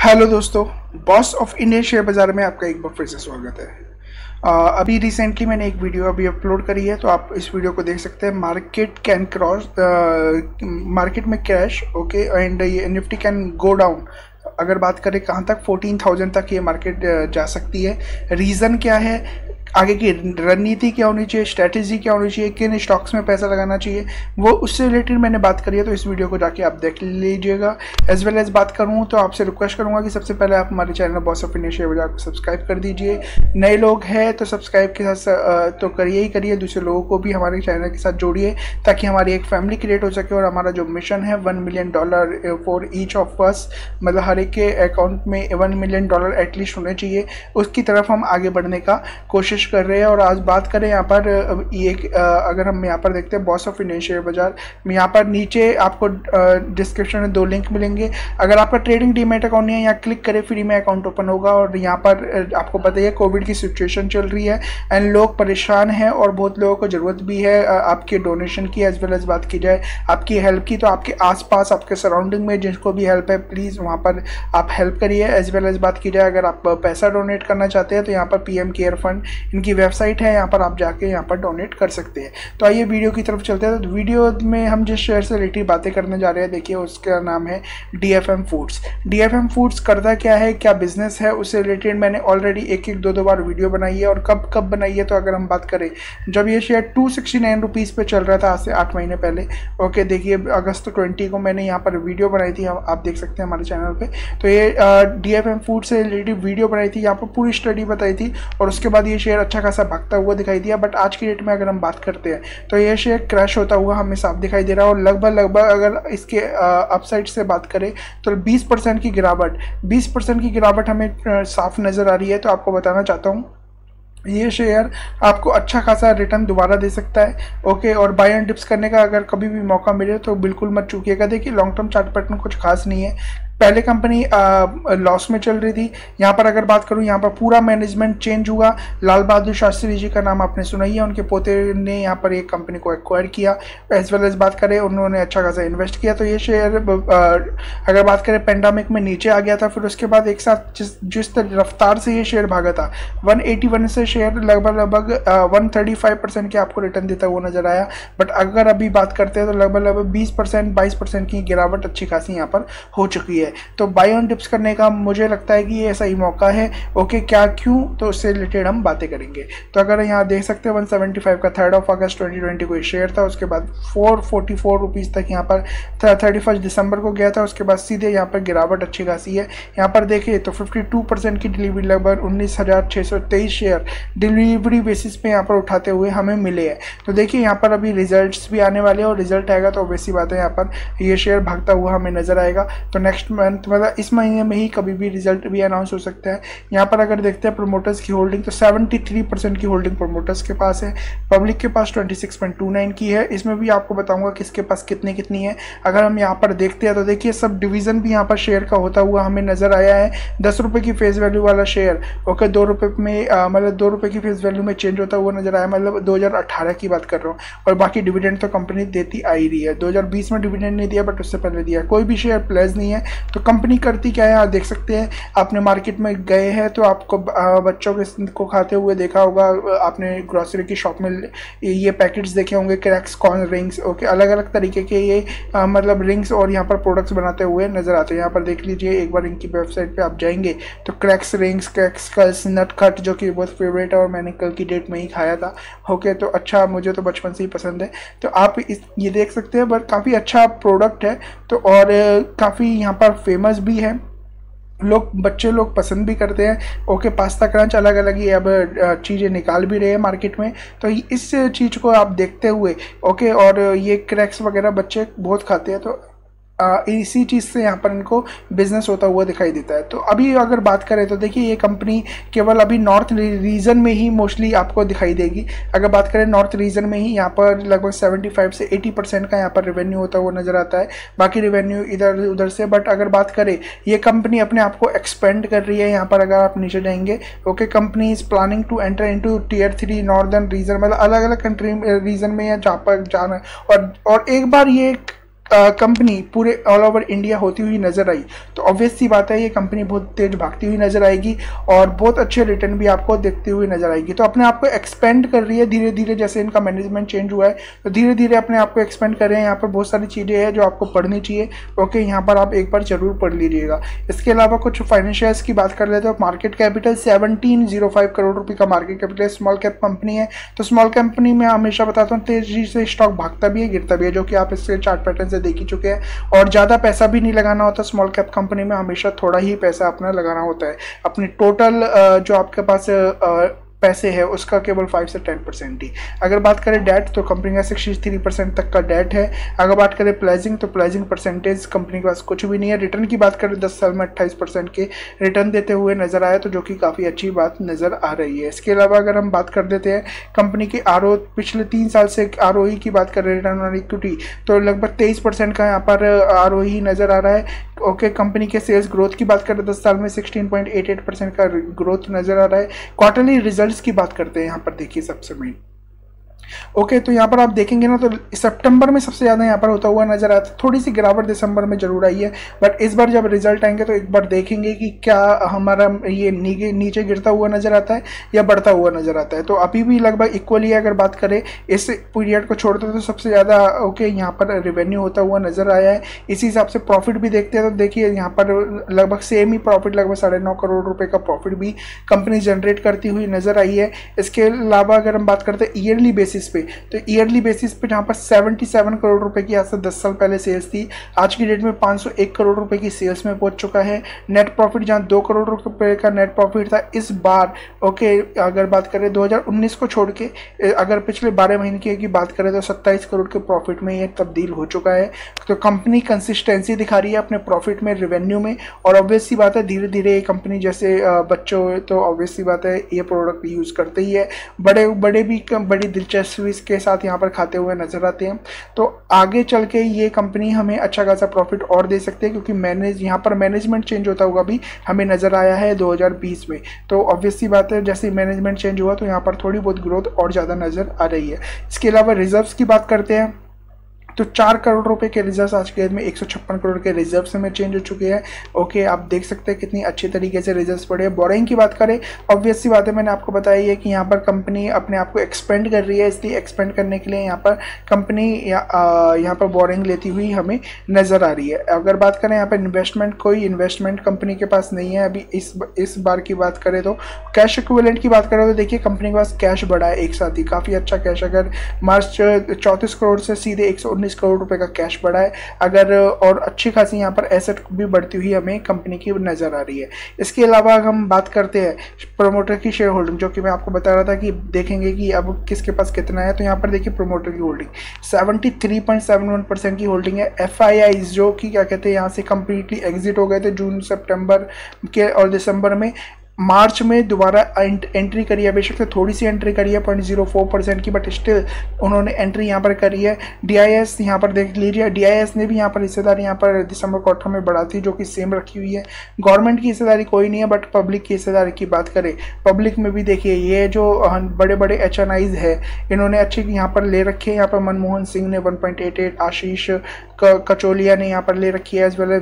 Hello दोस्तों, boss of Indian share बाज़ार में आपका एक बार फिर से स्वागत है। अभी रिसेंटली मैंने एक वीडियो अभी अपलोड करी है, तो आप इस वीडियो को देख सकते हैं। मार्केट कैन क्रॉस, मार्केट में क्रैश, ओके, एंड ये निफ्टी कैन गो डाउन। अगर बात करें कहाँ तक, 14,000 तक ये मार्केट जा सकती है। रीज़न क्या है, आगे की रणनीति क्या होनी चाहिए, स्ट्रैटेजी क्या होनी चाहिए, किन स्टॉक्स में पैसा लगाना चाहिए, वो उससे रिलेटेड मैंने बात करी है। तो इस वीडियो को जाके आप देख लीजिएगा। एज वेल एज बात करूँ तो आपसे रिक्वेस्ट करूँगा कि सबसे पहले आप हमारे channel boss of Indian share बाजार को सब्सक्राइब कर दीजिए। नए लोग हैं तो सब्सक्राइब के साथ तो करिए ही करिए, दूसरे लोगों को भी हमारे चैनल के साथ जोड़िए, ताकि हमारी एक फैमिली क्रिएट हो सके। और हमारा जो मिशन है $1 million for each of us, मतलब हर एक के अकाउंट में $1 मिलियन एटलीस्ट होने चाहिए, उसकी तरफ हम आगे बढ़ने का कोशिश कर रहे हैं। और आज बात करें यहाँ पर अगर हम यहाँ पर देखते हैं बॉस ऑफ इंडियन शेयर बाजार में, यहाँ पर नीचे आपको डिस्क्रिप्शन में 2 लिंक मिलेंगे। अगर आपका ट्रेडिंग डीमैट अकाउंट नहीं है, यहाँ क्लिक करें, फ्री में अकाउंट ओपन होगा। और यहाँ पर आपको पता ही है कोविड की सिचुएशन चल रही है एंड लोग परेशान हैं और बहुत लोगों को ज़रूरत भी है आपके डोनेशन की। एज वेल एज बात की जाए आपकी हेल्प की, तो आपके आसपास आपके सराउंडिंग में जिसको भी हेल्प है, प्लीज़ वहाँ पर आप हेल्प करिए। एज वेल एज बात की जाए, अगर आप पैसा डोनेट करना चाहते हैं तो यहाँ पर PM केयर फंड इनकी वेबसाइट है, यहाँ पर आप जाके यहाँ पर डोनेट कर सकते हैं। तो आइए वीडियो की तरफ चलते हैं। तो वीडियो में हम जिस शेयर से रिलेटेड बातें करने जा रहे हैं, देखिए उसका नाम है DFM फूड्स। DFM फूड्स करता क्या है, क्या बिजनेस है, उससे रिलेटेड मैंने ऑलरेडी एक दो बार वीडियो बनाई है। और कब बनाई है, तो अगर हम बात करें, जब ये शेयर 269 रुपीज़ पे चल रहा था आज से 8 महीने पहले, ओके, देखिए अगस्त 20 को मैंने यहाँ पर वीडियो बनाई थी, आप देख सकते हैं हमारे चैनल पे। तो ये DFM फूड से रिलेटेड वीडियो बनाई थी, यहाँ पर पूरी स्टडी बताई थी, और उसके बाद ये शेयर अच्छा खासा भागता हुआ दिखाई दिया। बट आज की डेट में अगर हम बात करते हैं तो ये शेयर क्रैश होता हुआ हमें साफ दिखाई दे रहा है। और लगभग अगर इसके अपसाइड से बात करें तो 20% की गिरावट हमें साफ नज़र आ रही है। तो आपको बताना चाहता हूँ, ये शेयर आपको अच्छा खासा रिटर्न दोबारा दे सकता है, ओके। और बाय एंड डिप्स करने का अगर कभी भी मौका मिले तो बिल्कुल मत चूकिएगा। देखिए लॉन्ग टर्म चार्ट पैटर्न कुछ खास नहीं है। पहले कंपनी लॉस में चल रही थी, यहाँ पर अगर बात करूँ, यहाँ पर पूरा मैनेजमेंट चेंज हुआ। लाल बहादुर शास्त्री जी का नाम आपने सुना ही है, उनके पोते ने यहाँ पर एक कंपनी को एक्वायर किया। एज वेल एज बात करें, उन्होंने अच्छा खासा इन्वेस्ट किया। तो ये शेयर अगर बात करें पेंडेमिक में नीचे आ गया था, फिर उसके बाद एक साथ जिस रफ्तार से ये शेयर भागा था, 181 से शेयर लगभग 135% के आपको रिटर्न देता हुआ नजर आया। बट अगर अभी बात करते हैं तो लगभग 20% की गिरावट अच्छी खासी यहाँ पर हो चुकी है। तो बाय ऑन डिप्स करने का मुझे लगता है कि ये सही मौका है, ओके। क्या क्यों, तो उससे रिलेटेड हम बातें करेंगे। तो अगर यहाँ देख सकते हैं 175 का 3 अगस्त 2020 को शेयर था, उसके बाद 444 रुपीज़ तक यहाँ पर 31 दिसंबर को गया था। उसके बाद सीधे यहाँ पर गिरावट अच्छी खासी है। यहाँ पर देखिए तो 52% की डिलीवरी, लगभग 19,623 शेयर डिलीवरी बेसिस पे यहाँ पर उठाते हुए हमें मिले हैं। तो देखिए यहाँ पर अभी रिजल्ट्स भी आने वाले हैं, और रिजल्ट आएगा तो वैसी बात है, यहाँ पर ये शेयर भागता हुआ हमें नजर आएगा। तो नेक्स्ट मंथ, मतलब इस महीने में ही कभी भी रिजल्ट भी अनाउंस हो सकता है। यहाँ पर अगर देखते हैं प्रोमोटर्स की होल्डिंग, तो 73% की होल्डिंग प्रोमोटर्स के पास है, पब्लिक के पास 26.29 की है। इसमें भी आपको बताऊंगा किसके पास कितनी है। अगर हम यहाँ पर देखते हैं तो देखिए सब डिवीजन भी यहाँ पर शेयर का होता हुआ हमें नजर आया है। 10 रुपये की फेस वैल्यू वाला शेयर, ओके, 2 रुपये में मतलब 2 रुपये की फेस वैल्यू में चेंज होता हुआ नजर आया, मतलब 2018 की बात कर रहा हूँ। और बाकी डिविडेंड तो कंपनी देती आ ही रही है। 2020 में डिविडेंड नहीं दिया, बट उससे पहले दिया। कोई भी शेयर प्लेज नहीं है। तो कंपनी करती क्या है, आप देख सकते हैं। आपने मार्केट में गए हैं तो आपको बच्चों को खाते हुए देखा होगा, आपने ग्रोसरी की शॉप में ये पैकेट्स देखे होंगे, क्रैक्स, कॉर्न रिंग्स, ओके, अलग अलग तरीके के ये मतलब रिंग्स और यहाँ पर प्रोडक्ट्स बनाते हुए नजर आते हैं। यहाँ पर देख लीजिए, एक बार इनकी वेबसाइट पे आप जाएंगे तो Crax Rings, Crax Curls, Natkhat, जो कि बहुत फेवरेट है और मैंने कल की डेट में ही खाया था, ओके। तो अच्छा, मुझे तो बचपन से ही पसंद है। तो आप ये देख सकते हैं, बट काफ़ी अच्छा प्रोडक्ट है। तो और काफ़ी यहाँ पर फेमस भी है, बच्चे लोग पसंद भी करते हैं, ओके। पास्ता क्रंच अलग अलग ही अब चीज़ें निकाल भी रहे हैं मार्केट में। तो इस चीज़ को आप देखते हुए, ओके, और ये क्रैक्स वगैरह बच्चे बहुत खाते हैं, तो इसी चीज़ से यहाँ पर इनको बिजनेस होता हुआ दिखाई देता है। तो अभी अगर बात करें तो देखिए ये कंपनी केवल अभी नॉर्थ रीजन में ही मोस्टली आपको दिखाई देगी। अगर बात करें नॉर्थ रीजन में ही, यहाँ पर लगभग 75 से 80% का यहाँ पर रेवेन्यू होता हुआ नजर आता है, बाकी रेवेन्यू इधर उधर से। बट अगर बात करें, ये कंपनी अपने आप को एक्सपेंड कर रही है। यहाँ पर अगर आप नीचे जाएंगे, okay, company is planning to enter into Tier 3 northern region, मतलब अलग अलग कंट्री रीजन में या जहाँ पर जाना। और एक बार ये कंपनी पूरे ऑल ओवर इंडिया होती हुई नजर आई तो ऑब्वियस सी बात है ये कंपनी बहुत तेज भागती हुई नजर आएगी और बहुत अच्छे रिटर्न भी आपको देखते हुए नजर आएगी। तो अपने आप को एक्सपेंड कर रही है धीरे धीरे, जैसे इनका मैनेजमेंट चेंज हुआ है तो धीरे धीरे अपने आप को एक्सपेंड कर रहे हैं। यहाँ पर बहुत सारी चीज़ें हैं जो आपको पढ़नी चाहिए। ओके, यहाँ पर आप एक बार जरूर पढ़ लीजिएगा। इसके अलावा कुछ फाइनेंशियल्स की बात कर लेते हैं। मार्केट कैपिटल 1705 करोड़ रुपये का market capital, small cap company है। तो स्मॉल कंपनी में हमेशा बताता हूँ तेजी से स्टॉक भागता भी है गिरता भी है, जो कि आप इसके चार्ट पैटर्न से देख ही चुके हैं। और ज़्यादा पैसा भी नहीं लगाना होता स्मॉल कैप कंपनी में, हमेशा थोड़ा ही पैसा अपना लगाना होता है। अपनी टोटल जो आपके पास पैसे है उसका केवल 5 से 10% ही। अगर बात करें डेट तो कंपनी का 63% तक का डेट है। अगर बात करें प्लेजिंग तो प्लेजिंग परसेंटेज कंपनी के पास कुछ भी नहीं है। रिटर्न की बात करें 10 साल में 28% के रिटर्न देते हुए नजर आया, तो जो कि काफ़ी अच्छी बात नज़र आ रही है। इसके अलावा अगर हम बात कर देते हैं कंपनी की पिछले 3 साल से ROE की बात करें, रिटर्न ऑन इक्विटी, तो लगभग 23% का यहाँ पर ROE नज़र आ रहा है। ओके, कंपनी के सेल्स ग्रोथ की बात करें 10 साल में 16.88% का ग्रोथ नज़र आ रहा है। क्वार्टरली रिजल्ट्स की बात करते हैं, यहाँ पर देखिए सबसे मेन। ओके, तो यहाँ पर आप देखेंगे ना तो सितंबर में सबसे ज़्यादा यहाँ पर होता हुआ नजर आता है। थोड़ी सी गिरावट दिसंबर में जरूर आई है, बट इस बार जब रिजल्ट आएंगे तो एक बार देखेंगे कि क्या हमारा ये नीचे गिरता हुआ नजर आता है या बढ़ता हुआ नजर आता है। तो अभी भी लगभग इक्वली अगर बात करें इस पीरियड को छोड़ते तो सबसे ज़्यादा ओके यहाँ पर रेवेन्यू होता हुआ नजर आया है। इसी हिसाब से प्रॉफिट भी देखते हैं तो देखिए यहाँ पर लगभग सेम ही प्रॉफिट, लगभग 9.5 करोड़ रुपये का प्रॉफिट भी कंपनी जनरेट करती हुई नजर आई है। इसके अलावा अगर हम बात करते हैं ईयरली बेसिस पे, तो ईयरली बेसिस पे जहाँ पर 77 करोड़ रुपए की आज से 10 साल पहले सेल्स थी, आज की डेट में 501 करोड़ रुपए की सेल्स में पहुंच चुका है। नेट प्रॉफिट जहाँ 2 करोड़ रुपए का नेट प्रॉफिट था, इस बार ओके अगर बात करें 2019 को छोड़ के अगर पिछले 12 महीने की बात करें तो 27 करोड़ के प्रॉफिट में ये तब्दील हो चुका है। तो कंपनी कंसिस्टेंसी दिखा रही है अपने प्रॉफिट में, रेवेन्यू में, और ऑब्वियस सी बात है धीरे धीरे ये कंपनी जैसे बच्चों तो ऑब्वियस सी बात है ये प्रोडक्ट यूज़ करते ही है, बड़े भी बड़ी दिलचस्पी के साथ यहाँ पर खाते हुए नजर आते हैं। तो आगे चल के ये कंपनी हमें अच्छा खासा प्रॉफिट और दे सकती है, क्योंकि यहाँ पर मैनेजमेंट चेंज होता हुआ भी हमें नजर आया है 2020 में। तो ऑब्वियस सी बात है जैसे मैनेजमेंट चेंज हुआ तो यहाँ पर थोड़ी बहुत ग्रोथ और ज़्यादा नजर आ रही है। इसके अलावा रिजर्व्स की बात करते हैं तो 4 करोड़ रुपए के रिजर्व्स आज के डेट में 156 करोड़ के रिजर्व्स में चेंज हो चुके हैं। ओके, आप देख सकते हैं कितनी अच्छी तरीके से रिजर्व्स पड़े हैं। बोरिंग की बात करें, ऑब्वियस सी बात है मैंने आपको बताई है कि यहाँ पर कंपनी अपने आप को एक्सपेंड कर रही है, इसलिए एक्सपेंड करने के लिए यहाँ पर कंपनी यहाँ पर बोरिंग लेती हुई हमें नज़र आ रही है। अगर बात करें यहाँ पर इन्वेस्टमेंट, कोई इन्वेस्टमेंट कंपनी के पास नहीं है अभी। इस बार की बात करें तो कैश इक्विवेलेंट की बात करें तो देखिए कंपनी के पास कैश बढ़ा है एक साथ ही, काफ़ी अच्छा कैश। अगर मार्च 34 करोड़ से सीधे 119 करोड़ रुपए का कैश बढ़ा है। अगर और अच्छी खासी यहाँ पर एसेट भी बढ़ती हुई हमें कंपनी की नजर आ रही है। इसके अलावा अगर हम बात करते हैं प्रोमोटर की शेयर होल्डिंग, जो कि मैं आपको बता रहा था कि देखेंगे कि अब किसके पास कितना है, तो यहाँ पर देखिए प्रोमोटर की होल्डिंग 73.71% की होल्डिंग है। FIIs जो कि क्या कहते हैं यहाँ से कंप्लीटली एग्जिट हो गए थे जून सितंबर के और दिसंबर में, मार्च में दोबारा एंट्री करी है। बेशक से थोड़ी सी एंट्री करी है 0.04% की, बट स्टिल उन्होंने एंट्री यहाँ पर करी है। DIS यहाँ पर देख लीजिए, DIS ने भी यहाँ पर हिस्सेदारी यहाँ पर दिसंबर क्वार्टर में बढ़ा थी, जो कि सेम रखी हुई है। गवर्नमेंट की हिस्सेदारी कोई नहीं है, बट पब्लिक की हिस्सेदारी की बात करें, पब्लिक में भी देखिए ये जो बड़े बड़े HNIs है इन्होंने अच्छी यहाँ पर ले रखे हैं। यहाँ पर मनमोहन सिंह ने 1.88, आशीष कचोलिया ने यहाँ पर ले रखी है, एज वेल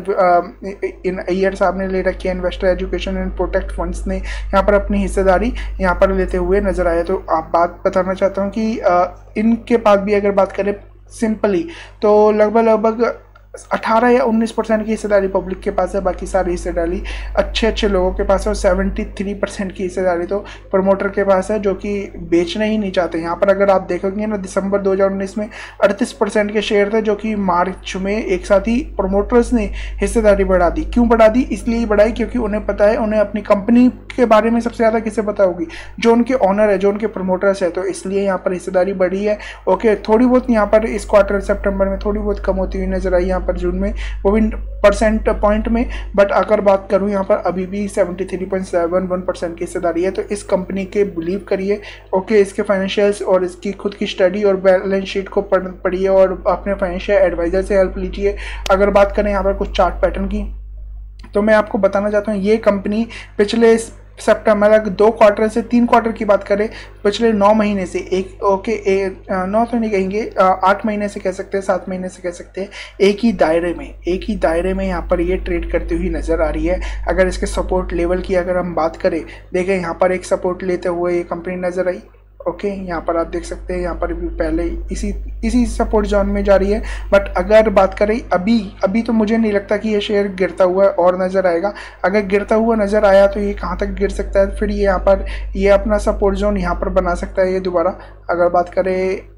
एज अय्यर साहब ने ले रखी है। Investor education and protect funds ने यहाँ पर अपनी हिस्सेदारी यहाँ पर लेते हुए नजर आया। तो आप बात बताना चाहता हूँ कि इनके पास भी अगर बात करें सिंपली तो लगभग 18 या 19% की हिस्सेदारी पब्लिक के पास है, बाकी सारी हिस्सेदारी अच्छे लोगों के पास है। और 73% की हिस्सेदारी तो प्रमोटर के पास है, जो कि बेचना ही नहीं चाहते। यहाँ पर अगर आप देखोगे ना, दिसंबर 2019 में 38% के शेयर थे, जो कि मार्च में एक साथ ही प्रमोटर्स ने हिस्सेदारी बढ़ा दी। क्यों बढ़ा दी? इसलिए बढ़ाई क्योंकि उन्हें पता है, उन्हें अपनी कंपनी के बारे में सबसे ज़्यादा किसे पता होगी, जो उनके ऑनर है, जो उनके प्रमोटर्स है। तो इसलिए यहाँ पर हिस्सेदारी बढ़ी है। ओके, थोड़ी बहुत यहाँ पर इस क्वार्टर सितंबर में थोड़ी बहुत कम होती हुई नजर आई, यहाँ पर जून में, वो भी परसेंट पॉइंट में। बट अगर बात करूं यहाँ पर अभी भी 73.71% की हिस्सेदारी है। तो इस कंपनी के बिलीव करिए, ओके, इसके फाइनेंशियल्स और इसकी खुद की स्टडी और बैलेंस शीट को पढ़िए और अपने फाइनेंशियल एडवाइजर से हेल्प लीजिए। अगर बात करें यहाँ पर कुछ चार्ट पैटर्न की, तो मैं आपको बताना चाहता हूँ ये कंपनी पिछले सितंबर, अगर 2 क्वार्टर से 3 क्वार्टर की बात करें, पिछले 9 महीने से 9 तो नहीं कहेंगे, 8 महीने से कह सकते हैं, 7 महीने से कह सकते हैं, एक ही दायरे में यहाँ पर ये ट्रेड करती हुई नज़र आ रही है। अगर इसके सपोर्ट लेवल की अगर हम बात करें, देखें यहाँ पर एक सपोर्ट लेते हुए ये कंपनी नज़र आई। ओके, यहाँ पर आप देख सकते हैं, यहाँ पर भी पहले इसी सपोर्ट जोन में जा रही है। बट अगर बात करें अभी तो मुझे नहीं लगता कि ये शेयर गिरता हुआ और नज़र आएगा। अगर गिरता हुआ नज़र आया तो ये कहाँ तक गिर सकता है, फिर ये यहाँ पर ये अपना सपोर्ट जोन यहाँ पर बना सकता है ये दोबारा। अगर बात करें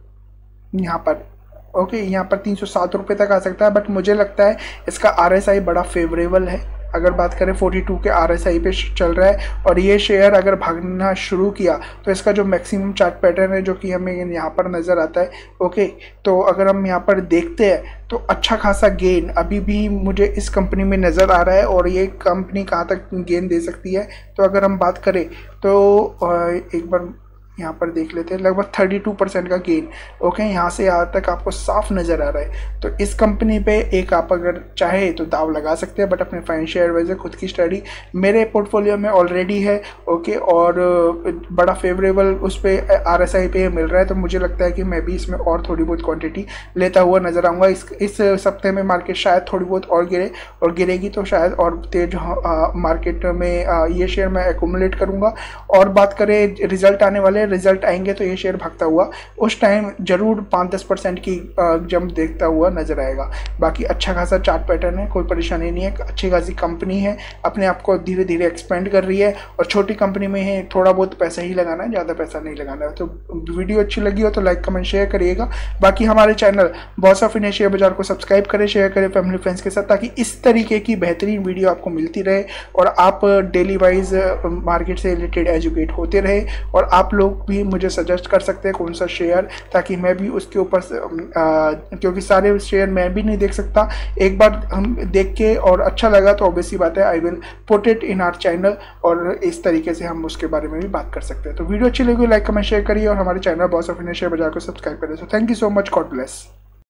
यहाँ पर, ओके, यहाँ पर 307 रुपये तक आ सकता है। बट मुझे लगता है इसका RSI बड़ा फेवरेबल है। अगर बात करें 42 के RSI पे चल रहा है, और ये शेयर अगर भागना शुरू किया तो इसका जो मैक्सिमम चार्ट पैटर्न है जो कि हमें यहाँ पर नज़र आता है, ओके, तो अगर हम यहाँ पर देखते हैं तो अच्छा खासा गेन अभी भी मुझे इस कंपनी में नज़र आ रहा है। और ये कंपनी कहाँ तक गेन दे सकती है, तो अगर हम बात करें तो एक बार यहाँ पर देख लेते हैं, लगभग 32% का गेन। ओके, यहाँ से यहाँ तक आपको साफ नज़र आ रहा है। तो इस कंपनी पे एक आप अगर चाहे तो दाव लगा सकते हैं, बट अपने फाइनेंशियल एडवाइजर खुद की स्टडी मेरे पोर्टफोलियो में ऑलरेडी है। ओके, और बड़ा फेवरेबल उस पर RSI पे मिल रहा है, तो मुझे लगता है कि मैं भी इसमें और थोड़ी बहुत क्वान्टिटी लेता हुआ नज़र आऊँगा। इस सप्ताह में मार्केट शायद थोड़ी बहुत और गिरे, और गिरेगी तो शायद और तेज मार्केट में ये शेयर मैं एक्यूमुलेट करूँगा। और बात करें रिजल्ट आने वाले, रिजल्ट आएंगे तो ये शेयर भागता हुआ उस टाइम जरूर 5-10% की जंप देखता हुआ नजर आएगा। बाकी अच्छा खासा चार्ट पैटर्न है, कोई परेशानी नहीं है, अच्छी खासी कंपनी है, अपने आप को धीरे धीरे एक्सपेंड कर रही है, और छोटी कंपनी में है, थोड़ा बहुत पैसा ही लगाना है, ज़्यादा पैसा नहीं लगाना है। तो वीडियो अच्छी लगी हो तो लाइक कमेंट शेयर करिएगा। बाकी हमारे channel boss of India share बाजार को सब्सक्राइब करें, शेयर करें फैमिली फ्रेंड्स के साथ, ताकि इस तरीके की बेहतरीन वीडियो आपको मिलती रहे और आप डेली वाइज मार्केट से रिलेटेड एजुकेट होते रहे। और आप लोग भी मुझे सजेस्ट कर सकते हैं कौन सा शेयर, ताकि मैं भी उसके ऊपर क्योंकि सारे शेयर मैं भी नहीं देख सकता, एक बार हम देख के और अच्छा लगा तो ऑब्वियसली बात है I will put it in our channel, और इस तरीके से हम उसके बारे में भी बात कर सकते हैं। तो वीडियो अच्छी लगी लाइक कमेंट शेयर करिए, और हमारे channel boss of India share बाजार को सब्सक्राइब करें। So thank you so much, God bless.